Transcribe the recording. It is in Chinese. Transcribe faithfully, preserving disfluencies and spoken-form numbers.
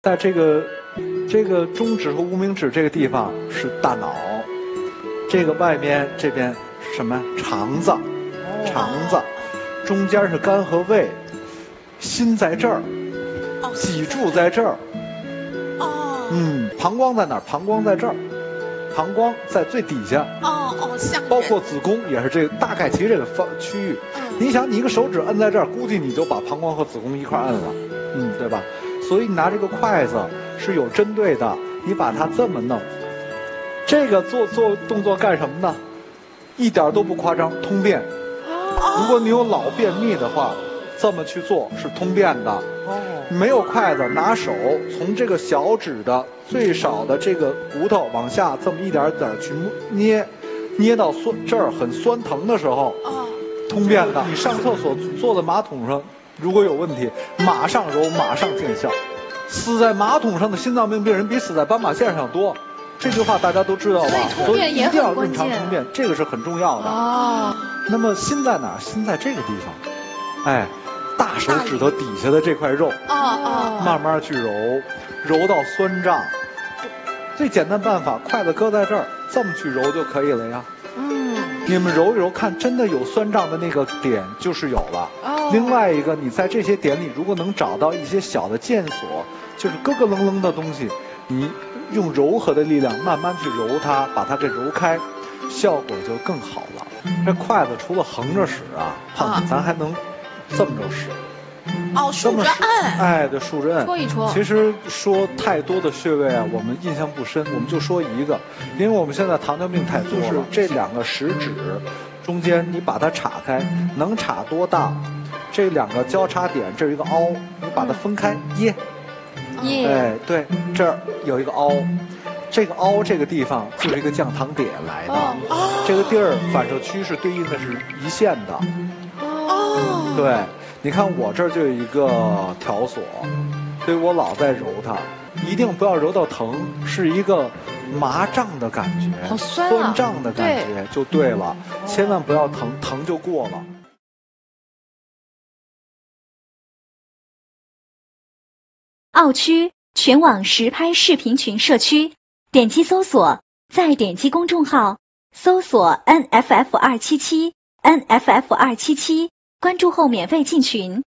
在这个这个中指和无名指这个地方是大脑，这个外面这边是什么？肠子，肠子，中间是肝和胃，心在这儿，脊柱在这儿。 哦。 嗯，膀胱在哪儿？膀胱在这儿。膀胱在最底下， 哦哦，下面， 包括子宫也是这个大概其这个方区域。 嗯， 你想，你一个手指摁在这儿，估计你就把膀胱和子宫一块摁了，嗯，对吧？所以你拿这个筷子是有针对的，你把它这么弄，这个做做动作干什么呢？一点都不夸张，通便。如果你有老便秘的话，这么去做是通便的。哦，没有筷子，拿手从这个小指的最少的这个骨头往下这么一点点去捏，捏到酸这儿很酸疼的时候，哦，通便的。你上厕所坐在马桶上，如果有问题，马上揉，马上见效。死在马桶上的心脏病病人比死在斑马线上多，这句话大家都知道吧？所以一定要日常通便，这个是很重要的。哦。那么心在哪儿？心在这个地方，哎。大手指头底下的这块肉，哦哦，慢慢去揉，揉到酸胀。最简单办法，筷子搁在这儿，这么去揉就可以了呀。嗯，你们揉一揉看，真的有酸胀的那个点就是有了。哦。另外一个，你在这些点里如果能找到一些小的腱索，就是咯咯楞楞的东西，你用柔和的力量慢慢去揉它，把它给揉开，效果就更好了。这筷子除了横着使啊，胖子咱还能这么着使。 哦，竖着按， 哎，对，竖着按， 戳一戳。 其实说太多的穴位啊，我们印象不深，我们就说一个，因为我们现在糖尿病太多了，就是这两个食指中间，你把它岔开，能岔多大？这两个交叉点，这有一个凹，你把它分开，耶， 耶， 哎，对，这儿有一个凹。这个凹这个地方就是一个降糖点来的，哦，这个地儿反射区是对应的是一线的。哦，对，你看我这儿就有一个条索，所以我老在揉它，一定不要揉到疼，是一个麻胀的感觉， 好酸啊， 酸胀的感觉就对了，千万不要疼，疼就过了。 奥区全网实拍视频群社区，点击搜索，再点击公众号，搜索 N F F 二七七 N F F 二七七，关注后免费进群。